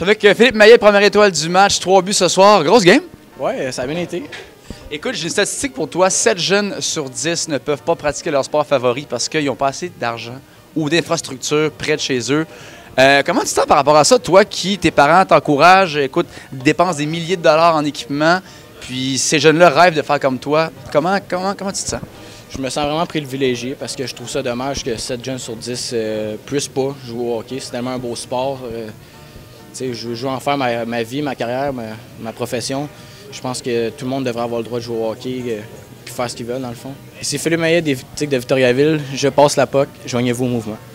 suis avec Philippe Maillet, première étoile du match, 3 buts ce soir. Grosse game? Oui, ça a bien été. Écoute, j'ai une statistique pour toi. 7 jeunes sur 10 ne peuvent pas pratiquer leur sport favori parce qu'ils n'ont pas assez d'argent ou d'infrastructures près de chez eux. Comment tu te sens par rapport à ça, toi qui, tes parents t'encouragent, écoute, dépensent des milliers de dollars en équipement, puis ces jeunes-là rêvent de faire comme toi. Comment tu te sens? Je me sens vraiment privilégié parce que je trouve ça dommage que 7 jeunes sur 10 puissent pas jouer au hockey. C'est tellement un beau sport. Je veux en faire ma vie, ma carrière, ma profession. Je pense que tout le monde devrait avoir le droit de jouer au hockey et faire ce qu'ils veulent, dans le fond. C'est Philippe Maillet de Victoriaville. Je passe la POC. Joignez-vous au mouvement.